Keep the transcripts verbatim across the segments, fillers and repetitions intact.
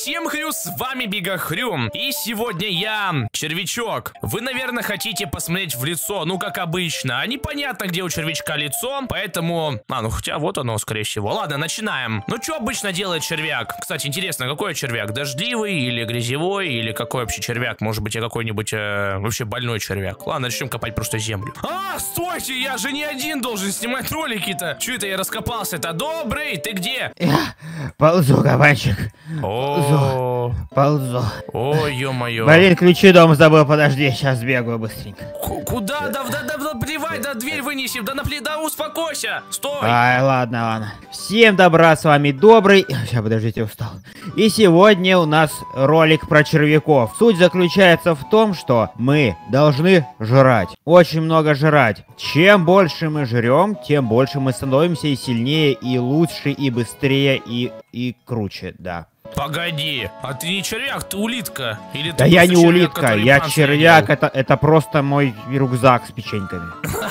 Всем хрю, с вами Бигахрю. И сегодня я червячок. Вы, наверное, хотите посмотреть в лицо, ну как обычно. А непонятно, где у червячка лицо, поэтому... А, ну хотя вот оно, скорее всего. Ладно, начинаем. Ну что обычно делает червяк? Кстати, интересно, какой червяк? Дождливый или грязевой? Или какой вообще червяк? Может быть, я какой-нибудь э, вообще больной червяк? Ладно, начнем копать просто землю. А, стойте, я же не один должен снимать ролики-то. Че это я раскопался-то? Добрый, ты где? Я ползу, кабанчик. О, Ползу. о, ё-моё. Блин, ключи дома забыл, подожди, сейчас бегаю быстренько. К- Куда? Да, да, да, да, плевай, да, дверь вынеси, да, напли, да, успокойся, стой. Ай, ладно, ладно. Всем добра, с вами Добрый. Сейчас, подождите, устал. И сегодня у нас ролик про червяков. Суть заключается в том, что мы должны жрать. Очень много жрать. Чем больше мы жрем, тем больше мы становимся и сильнее, и лучше, и быстрее, и, и круче, да. Погоди, а ты не червяк, ты улитка? Или ты Да я просто не червяк, улитка, который я панцирь червяк, ел? это, это просто мой рюкзак с печеньками.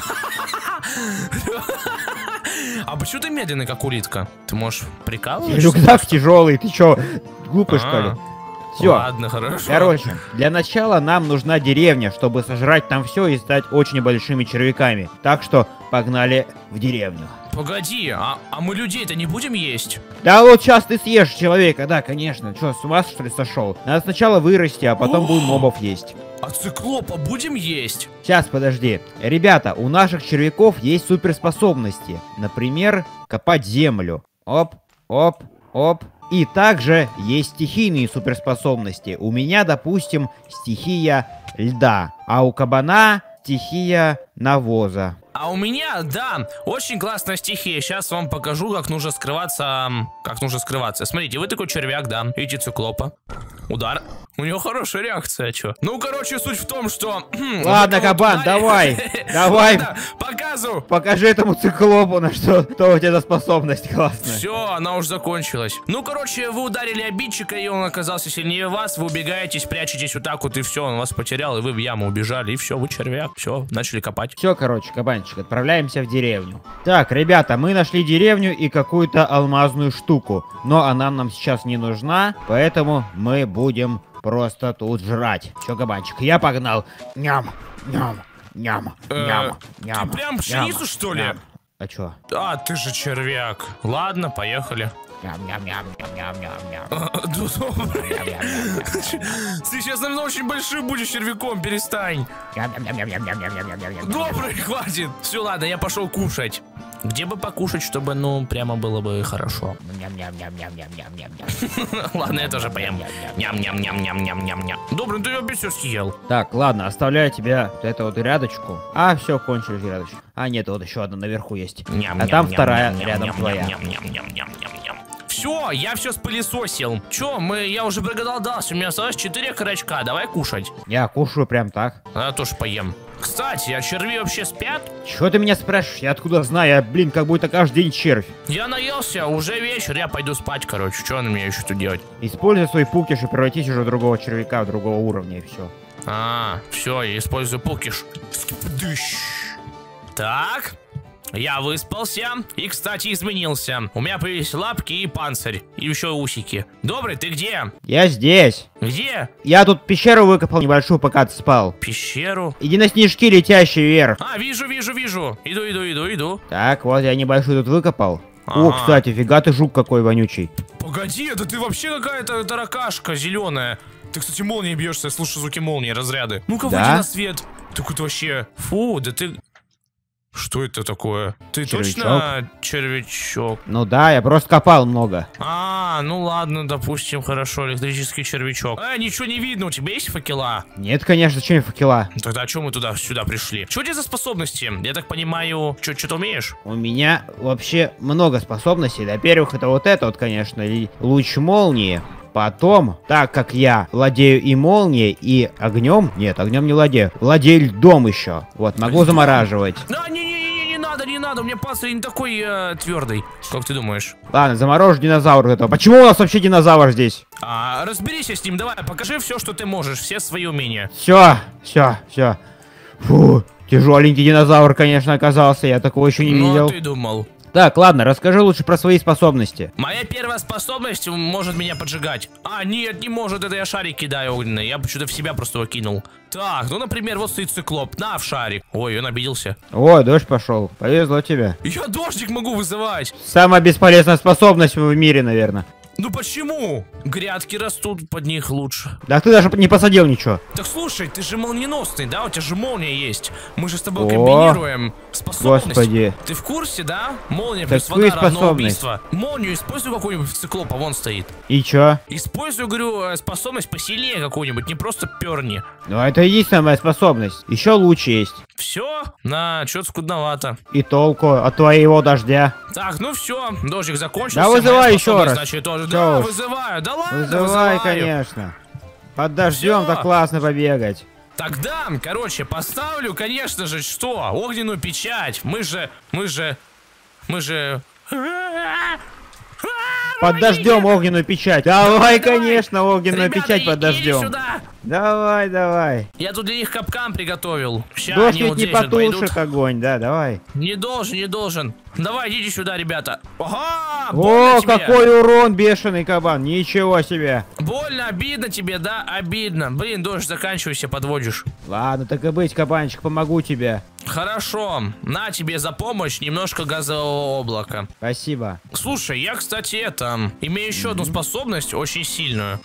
А почему ты медленный, как улитка? Ты можешь прикалываться? Рюкзак тяжелый, ты чё, глупый что ли? А, Все. Ладно, хорошо. Короче, для начала нам нужна деревня, чтобы сожрать там все и стать очень большими червяками. Так что погнали в деревню. Погоди, а, а мы людей-то не будем есть? Да вот сейчас ты съешь человека, да, конечно. Че, с ума что ли сошел? Надо сначала вырасти, а потом будем мобов есть. А циклопа будем есть? Сейчас, подожди. Ребята, у наших червяков есть суперспособности. Например, копать землю. Оп, оп, оп. И также есть стихийные суперспособности. У меня, допустим, стихия льда, а у кабана стихия навоза. А у меня, да, очень классная стихия. Сейчас вам покажу, как нужно скрываться. Как нужно скрываться. Смотрите, вы такой червяк, да. Видите циклопа. Удар. У него хорошая реакция, чё. Ну, короче, суть в том, что... Ладно, кабан, давай. Давай. Показывай. Покажи этому циклопу, на что, что у тебя за способность классная. Все, она уже закончилась. Ну, короче, вы ударили обидчика, и он оказался сильнее вас. Вы убегаете, прячетесь вот так вот, и все, он вас потерял, и вы в яму убежали, и все, вы червяк. Все, начали копать. Все, короче, кабанчик, отправляемся в деревню. Так, ребята, мы нашли деревню и какую-то алмазную штуку. Но она нам сейчас не нужна, поэтому мы будем просто тут жрать. Все, кабанчик, я погнал. Ням, ням, ням, ням, ням. Ты прям пшеницу, что ли? А чё? А, ты же червяк. Ладно, поехали. Ням-ням-ням-ням-ням-ням. Добрый. Ты сейчас, наверное, очень большим будешь червяком, перестань. Добрый, хватит. Все, ладно, я пошел кушать. Где бы покушать, чтобы, ну, прямо было бы хорошо. Ладно, я тоже поем. Ням-ням-ням-ням-ням-ням-ням. Добрый, ты опять все съел. Так, ладно, оставляю тебя вот эту вот рядочку. А, все, кончились рядочки. А, нет, вот еще одна наверху есть. А там вторая рядом твоя. Все, я все спылесосил. Че, мы, я уже проголодался, у меня осталось четыре корочка, давай кушать. Я кушаю прям так. А я тоже поем. Кстати, а черви вообще спят? Чего ты меня спрашиваешь? Я откуда знаю? Я, блин, как будто каждый день червь. Я наелся, уже вечер, я пойду спать, короче. Что на меня еще тут делать? Используй свой пукиш и превратись уже в другого червяка, в другого уровня, и все. А, все, я использую пукиш. Так. Я выспался и, кстати, изменился. У меня появились лапки и панцирь. И еще усики. Добрый, ты где? Я здесь. Где? Я тут пещеру выкопал небольшую, пока ты спал. Пещеру? Иди на снежки, летящие вверх. А, вижу, вижу, вижу. Иду, иду, иду, иду. Так, вот я небольшую тут выкопал. Ага. О, кстати, фига ты жук какой вонючий. Погоди, это ты вообще какая-то таракашка зеленая. Ты, кстати, молнией бьешься, я слышу звуки молнии, разряды. Ну-ка, выйди Да? на свет. Ты какой-то вообще... Фу, да ты... Что это такое? Ты Червячок. точно червячок? Ну да, я просто копал много. А, ну ладно, допустим, хорошо, электрический червячок. А, ничего не видно, у тебя есть факела? Нет, конечно, зачем факела? Тогда о чем мы туда сюда пришли? Что у тебя за способности? Я так понимаю, что-то умеешь? У меня вообще много способностей. Во-первых, это вот это вот, конечно, и луч молнии. Потом, так как я владею и молнией, и огнем, нет, огнем не владею, владею льдом еще. Вот, могу Льдом? замораживать. Да, не-не-не, не надо, не надо, у меня панцирь не такой э, твердый, как ты думаешь. Ладно, заморожу динозавр этого. Почему у нас вообще динозавр здесь? А, разберись с ним, давай, покажи все, что ты можешь, все свои умения. Все, все, все. Фу, тяжеленький динозавр, конечно, оказался, я такого еще не Ну, видел. а ты думал. Так, ладно, расскажи лучше про свои способности. Моя первая способность может меня поджигать. А, нет, не может, это я шарик кидаю огненный. Я почему-то в себя просто его кинул. Так, ну, например, вот стоит циклоп. На, в шарик. Ой, он обиделся. О, дождь пошел. Повезло тебе. Я дождик могу вызывать. Самая бесполезная способность в мире, наверное. Ну почему? Грядки растут, под них лучше. Да ты даже не посадил ничего. Так слушай, ты же молниеносный, да? У тебя же молния есть. Мы же с тобой О, комбинируем способность. Господи. Ты в курсе, да? Молния Так плюс вода равно способность. убийство. Молнию используй какую-нибудь циклопа, вон стоит. И чё? Используй, говорю, способность посильнее какую-нибудь, не просто перни. Ну это единственная моя способность. Еще лучше есть. Все? На, что-то скудновато. И толку от твоего дождя. Так, ну все, дождик закончился. Да вызывай моя еще способность, раз. Значит, тоже. Чё Да, уж. вызываю. Да ладно, Вызывай, вызываю. конечно. Под дождем Всё. так классно побегать. Тогда, короче, поставлю, конечно же, что? Огненную печать. Мы же, мы же, мы же... Под дождем огненную печать. Давай, Давай, конечно, огненную Ребята, печать под и- иди дождем. сюда. Давай, давай. Я тут для них капкан приготовил. Ща Дождь они ведь вот не здесь вот пойдут. потушит огонь, да, давай. Не должен, не должен. Давай, идите сюда, ребята. Ага, О, больно тебе? какой урон, бешеный кабан. Ничего себе. Больно, обидно тебе, да? Обидно. Блин, дождь, заканчивайся, подводишь. Ладно, так и быть, кабанчик, помогу тебе. Хорошо, на тебе за помощь немножко газового облака. Спасибо. Слушай, я, кстати, это, имею еще одну способность, очень сильную.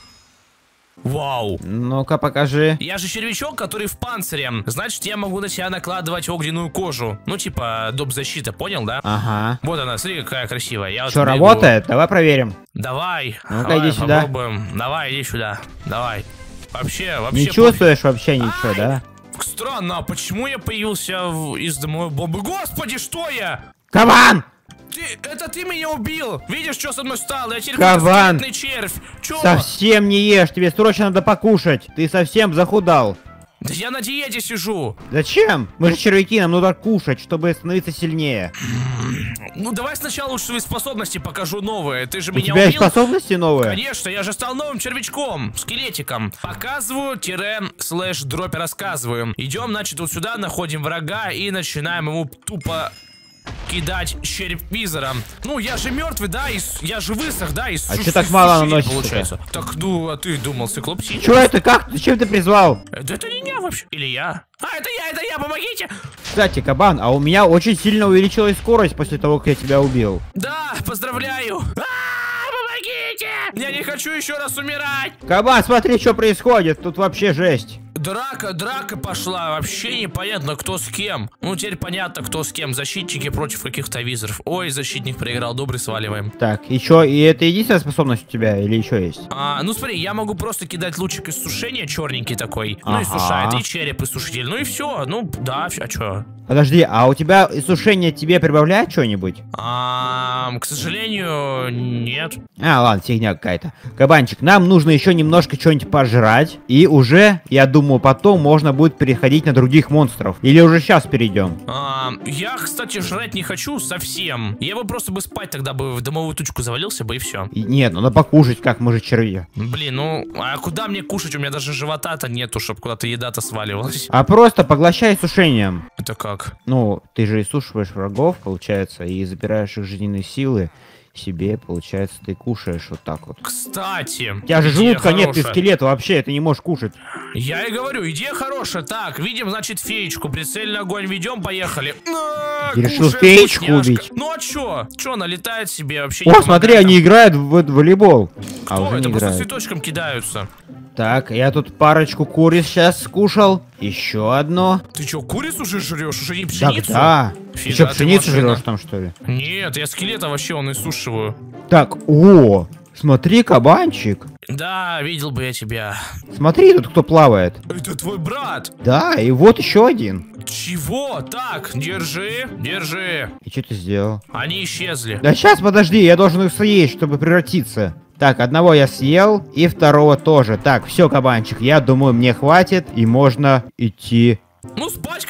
Вау. Ну-ка, покажи. Я же червячок, который в панцире. Значит, я могу на себя накладывать огненную кожу. Ну, типа, доп. Защита, понял, да? Ага. Вот она, смотри, какая красивая. Я вот Что, бегу. работает? Давай проверим. Давай. Ну-ка, давай, иди сюда. попробуем. Давай, иди сюда. Давай. Вообще, вообще. Не пофиг. чувствуешь вообще ничего, Ай! да? Странно, а почему я появился в... из домовой бомбы? Господи, что я? Кабан! Ты, это ты меня убил! Видишь, что со мной стало? Я теперь Кабан! скелетный червь! Чё? Совсем не ешь, тебе срочно надо покушать. Ты совсем захудал. Да я на диете сижу! Зачем? Мы же червяки, нам нужно кушать, чтобы становиться сильнее. Ну давай сначала лучше свои способности покажу новые. Ты же У меня тебя есть убил? способности новые? Конечно, я же стал новым червячком, скелетиком. Показываю, тире, слэш, дропе рассказываю. Идем, значит, вот сюда, находим врага и начинаем ему тупо кидать червизором. Ну, я же мертвый, да, и с- я же высох, да, и А чё так мало наносится-то? получается. Так, ну, а ты думал, циклоп синий? Чё это, как? Зачем ты призвал? Это, это не я вообще. Или я? А, это я, это я, помогите! Кстати, кабан, а у меня очень сильно увеличилась скорость после того, как я тебя убил. Да, поздравляю! А, помогите! Я не хочу еще раз умирать! Кабан, смотри, что происходит. Тут вообще жесть. Драка, драка пошла, вообще непонятно, кто с кем. Ну, теперь понятно, кто с кем. Защитники против каких-то визоров. Ой, защитник проиграл, добрый, сваливаем. Так, и чё, и это единственная способность у тебя или еще есть? А, ну смотри, я могу просто кидать лучик из сушения, черненький такой. Ну и Ага. сушает, и череп иссушитель. Ну и все, ну да, а чё? Подожди, а у тебя сушение тебе прибавляет что-нибудь? А, к сожалению, нет. А, ладно, фигня какая-то. Кабанчик, нам нужно еще немножко что-нибудь пожрать. И уже, я думаю, потом можно будет переходить на других монстров. Или уже сейчас перейдем? А, я, кстати, жрать не хочу совсем. Я бы просто бы спать тогда бы в домовую тучку завалился бы и все. И- Нет, надо покушать, как мы же черви. Блин, ну, а куда мне кушать? У меня даже живота-то нету, чтобы куда-то еда-то сваливалась. А просто поглощай сушением. Это как? Ну, ты же иссушиваешь врагов, получается, и забираешь их жизненные силы себе, получается, ты кушаешь вот так вот. Кстати, У тебя же идея желудка нет, ты хорошая. скелет вообще, ты не можешь кушать. Я и говорю, идея хорошая. Так, видим, значит, феечку. Прицельный огонь ведем, поехали. На, Ты решил кушаем феечку вкусняшка. убить? Ну а чё? Чё, она летает себе вообще О, не смотри, помогает. они играют в, в волейбол. Кто? А уже Это не просто играют. цветочком кидаются. Так, я тут парочку куриц сейчас скушал. Еще одно. Ты чё, курицу уже жрешь? Уже не Так, пшеницу? да. Ты Фига что, ты пшеницу машина. жрешь там, что ли? Нет, я скелета вообще он иссушиваю. Так, о, смотри, кабанчик. Да, видел бы я тебя. Смотри, тут кто плавает. Это твой брат. Да, и вот еще один. Чего? Так, держи, держи. И что ты сделал? Они исчезли. Да сейчас, подожди, я должен их съесть, чтобы превратиться. Так, одного я съел, и второго тоже. Так, все, кабанчик, я думаю, мне хватит, и можно идти. Ну, спать,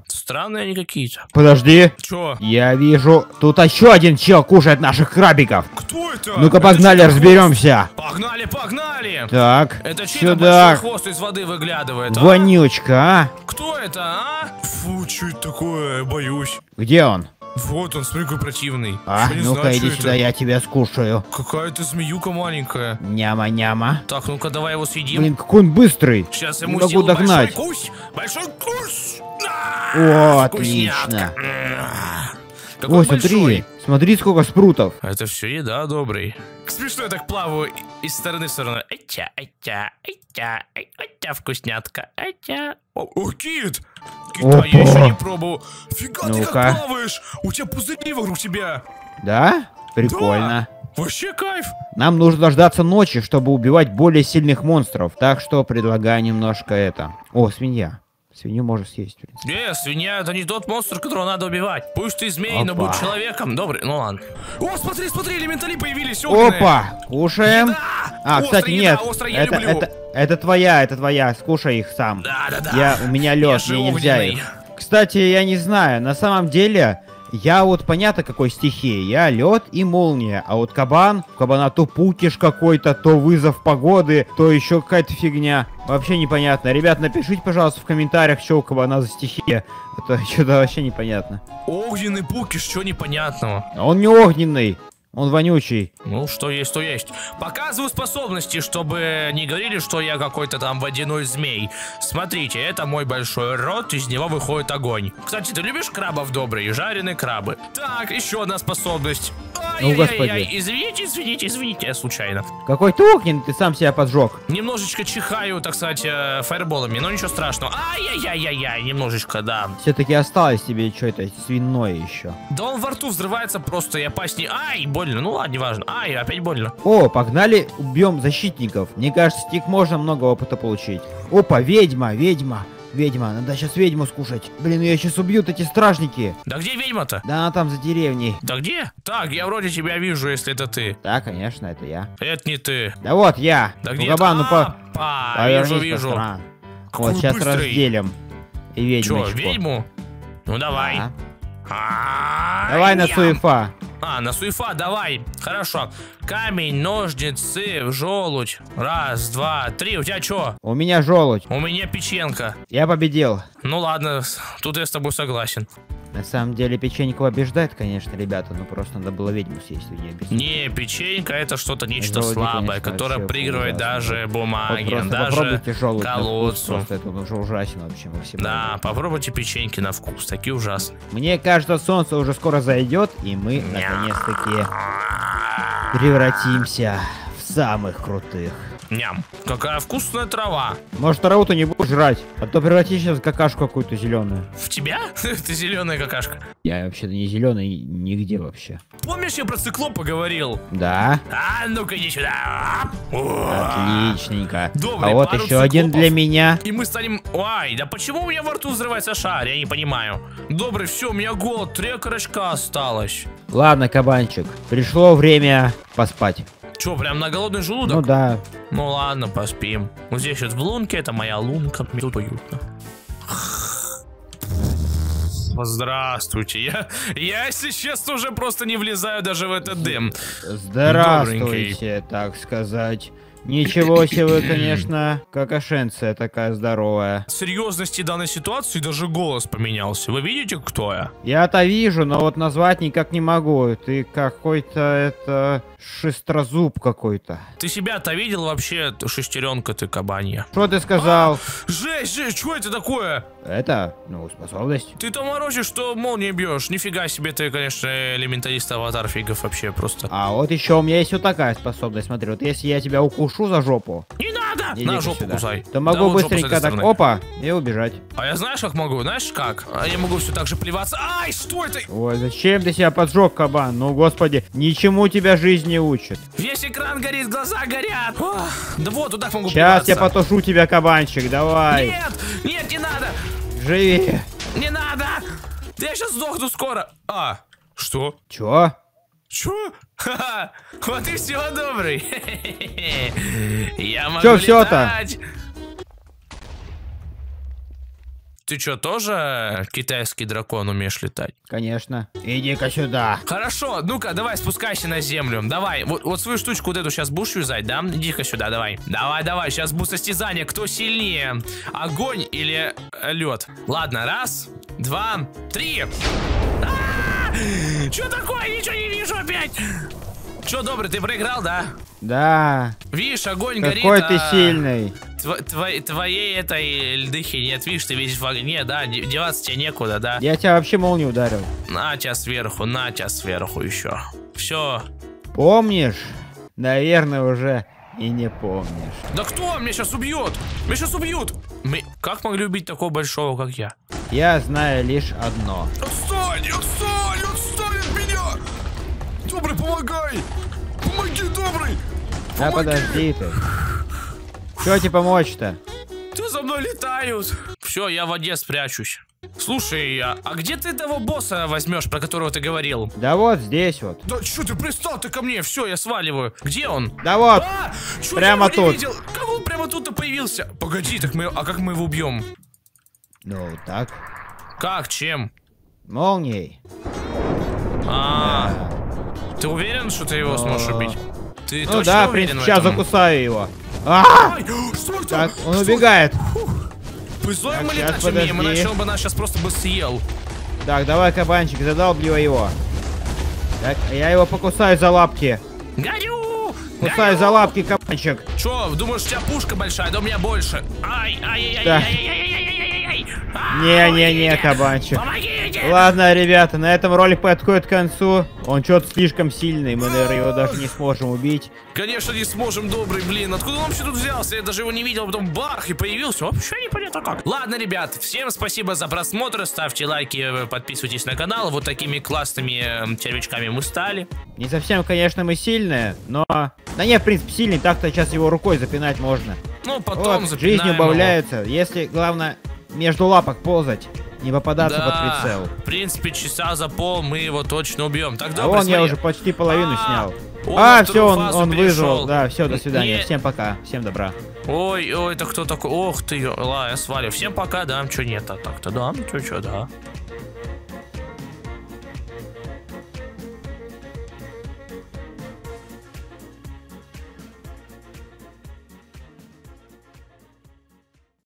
Странные они какие-то. Подожди. Чё? Я вижу, тут еще один чел кушает наших крабиков. Кто это? Ну-ка, Это погнали, чей-то разберемся. хвост? Погнали, погнали. Так, Это чей-то сюда. большой хвост из воды выглядывает, а? Вонючка, а? Кто это, а? Фу, что это такое? Боюсь. Где он? Вот он, смотри, какой противный. А, Я не ну-ка, знаю, иди чё сюда, это. я тебя скушаю. Какая-то змеюка маленькая. Няма-няма. Так, ну-ка, давай его съедим. Блин, какой он быстрый. Сейчас не ему могу сделаю догнать. большой кусь. Большой кусь. О, Вкусняшка. отлично. Какой Ой, смотри, большой. смотри, сколько спрутов. Это все еда, добрый. Смешно я так плаваю из стороны в сторону. Этя, этя, этя, этя, вкуснятка, этя. О, о, кит! Кита я еще не пробовал. Фига, ты Ну-ка. как плаваешь? У тебя пузыри вокруг тебя. Да? Прикольно. Вообще кайф. Нам нужно дождаться ночи, чтобы убивать более сильных монстров. Так что предлагаю немножко это. О, свинья. Свинью можно съесть, в принципе. Не, свинья это не тот монстр, которого надо убивать. Пусть ты змей, но Опа. будь человеком. Добрый, ну ладно. О, смотри, смотри, элементали появились. Огненные. Опа! Кушаем. Еда! А, Острая кстати, еда, нет. острая, я это, люблю. это, это твоя, это твоя. Скушай их сам. Да, да, да. Я, у меня Я лед, же мне нельзя огненный. их. Кстати, я не знаю, на самом деле, я вот понятно какой стихии. Я лед и молния. А вот кабан, у кабана то пукиш какой-то, то вызов погоды, то еще какая-то фигня. Вообще непонятно. Ребят, напишите, пожалуйста, в комментариях, что у кабана за стихия. Это что-то вообще непонятно. Огненный пукиш, что непонятного? А он не огненный, он вонючий. Ну, что есть, то есть. Показываю способности, чтобы не говорили, что я какой-то там водяной змей. Смотрите, это мой большой рот, из него выходит огонь. Кстати, ты любишь крабов, добрые? Жареные крабы. Так, еще одна способность. Ну, господи. Ай-яй-яй, извините, извините, извините, я случайно. Какой ты огненный, ты сам себя поджег. Немножечко чихаю, так сказать, э, фаерболами, но ничего страшного. Ай-яй-яй-яй-яй, немножечко, да. Все-таки осталось тебе что-то свиное еще. Да он во рту взрывается просто и опаснее. Ай, больно, ну ладно, неважно. Ай, опять больно. О, погнали, убьем защитников. Мне кажется, с них можно много опыта получить. Опа, ведьма, ведьма, ведьма. Надо сейчас ведьму скушать. Блин, ее сейчас убьют эти стражники. Да где ведьма-то? Да она там за деревней. Да где? Так, я вроде тебя вижу, если это ты. Да, конечно, это я. Это не ты. Да вот я. Да Ну, где кабан, ну по... Опа, Повернись вижу, по вижу. сторонам. Какой Вот, сейчас быстрый. разделим. И ведьмочку. Чё, ведьму? Ну давай. Да. А, Давай на ям. суефа. А, на суефа, давай. Хорошо. Камень, ножницы, желудь. Раз, два, три. У тебя чё? У меня желудь. У меня печенка. Я победил. Ну ладно, тут я с тобой согласен. На самом деле печенька побеждает, конечно, ребята, но просто надо было ведьму съесть, вы не объясните. Не, печенька это что-то нечто Желуди, слабое, конечно, которое вообще проигрывает ужасно. даже Вот бумаге, просто даже попробуйте желудь на вкус, колодцу. просто это уже ужасен вообще, мы все Да, понимаем. попробуйте печеньки на вкус, такие ужасные. Мне кажется, солнце уже скоро зайдет, и мы наконец-таки превратимся в самых крутых Ням. Какая вкусная трава. Может, траву-то не будешь жрать, а то превратишь сейчас в какашку какую-то зеленую. В тебя? Ты зеленая какашка. Я вообще-то не зеленый нигде вообще. Помнишь, я про циклопа говорил? Да. А, ну-ка иди сюда. Отличненько. Добрый, а вот пару еще один циклопов, для меня. И мы станем... Ой, да почему у меня во рту взрывается шар? Я не понимаю. Добрый, все, у меня голод. Три окорочка осталось. Ладно, кабанчик, пришло время поспать. Че, прям на голодный желудок? Ну да. Ну ладно, поспим. Вот здесь вот в лунке, это моя лунка. Мне тут уютно. Здравствуйте. Я, я, если честно, уже просто не влезаю даже в этот дым. Здравствуйте, так сказать. Ничего себе вы, конечно, какашенция такая здоровая. От серьезности данной ситуации даже голос поменялся. Вы видите, кто я? Я-то вижу, но вот назвать никак не могу. Ты какой-то, это, шестрозуб какой-то. Ты себя-то видел вообще, шестеренка ты кабанья? Что ты сказал? А, жесть, жесть, что это такое? Это, ну, способность. Ты там морозишь, что молнии бьешь. Нифига себе ты, конечно, элементарист аватар фигов вообще просто. А вот еще у меня есть вот такая способность. Смотри, вот если я тебя укушу за жопу. Не надо! иди На жопу сюда, кусай. то могу Да, вот быстренько жопу с этой так, стороны. опа, и убежать. А я знаешь, как могу? Знаешь как? А я могу все так же плеваться. Ай, что это? Ой, зачем ты себя поджег, кабан? Ну, господи, ничему тебя жизнь не учит. Весь экран горит, глаза горят. Ох, да вот, туда могу Сейчас я плеваться. потушу тебя, кабанчик, давай. Нет, нет, не надо. Живи. Не надо. Да я сейчас сдохну скоро. А, что? Чё? Чё? Ха-ха. Вот и все, добрый. Я могу Чё всё-то? летать. Ты что, тоже китайский дракон умеешь летать? Конечно. Иди-ка сюда. Хорошо, ну-ка, давай, спускайся на землю. Давай, вот, вот свою штучку вот эту сейчас будешь юзать, да? Иди-ка сюда, давай. Давай, давай, сейчас будет состязание. Кто сильнее? Огонь или лед? Ладно, раз, два, три. Что такое? Ничего не вижу опять. Че, добрый, ты проиграл, да? Да. Видишь, огонь горит. Какой ты а сильный. тво- тво- Твоей этой льдыхи нет, видишь, ты видишь в огне, да? Де- Деваться тебе некуда, да? Я тебя вообще молнией ударил. На тебя сверху, на тебя сверху еще. Все. Помнишь? Наверное, уже и не помнишь. Да кто? Меня сейчас убьет! Меня сейчас убьют! Мы... Как могли убить такого большого, как я? Я знаю лишь одно. Отстань! Отстань! Отстань от меня! Добрый, помогай! Помоги, добрый! Да подожди ты. Чё тебе помочь-то? Да за мной летают! Все, я в воде спрячусь. Слушай, а, а где ты того босса возьмешь, про которого ты говорил? Да вот здесь вот. Да что ты пристал ты ко мне? Все, я сваливаю. Где он? Да вот. А, чё, Прямо я его не тут. видел? Как он прямо тут-то появился? Погоди, так мы, а как мы его убьем? Ну так. Как, чем? Молнией. А, Да. ты уверен, что ты его Но- сможешь убить? Ты Ну точно да, в уверен принципе, в сейчас этом? закусаю его. А! Ай, что это? Так, он Что? убегает. Повезло Так, ему щас, летать умеем, подожди. иначе он бы нас сейчас просто бы съел. Так, давай, кабанчик, задалбливай его. Так, я его покусаю за лапки. Горю! Кусаю за лапки, кабанчик. Че, думаешь, у тебя пушка большая, да у меня больше. Ай, ай, ай, Да. ай, ай, ай, ай, ай, ай, ай. А, Не-не-не, помогите! кабанчик. Помогите! Ладно, ребята, на этом ролик подходит к концу. Он что-то слишком сильный, мы, наверное, его даже не сможем убить. Конечно, не сможем, добрый, блин. Откуда он вообще тут взялся? Я даже его не видел, потом бах, и появился. Вообще непонятно как. Ладно, ребят, всем спасибо за просмотр. Ставьте лайки, подписывайтесь на канал. Вот такими классными э, червячками мы стали. Не совсем, конечно, мы сильные, но... Да не, в принципе, сильный, так-то сейчас его рукой запинать можно. Ну, потом Вот, запинаем жизнь его. убавляется, если, главное, между лапок ползать, не попадаться Да, под прицел. в принципе, часа за пол мы его точно убьем. Так, А добрый, вон я смотри. уже почти половину А, снял. он А, на все, вторую он, фазу он перешел. вызвал. Да, все, до свидания. Не- Всем пока, всем добра. Ой, ой, это кто такой? Ох ты, ла, я свалю. Всем пока, да, чё нет, а так-то, да, ну чё, чё, да.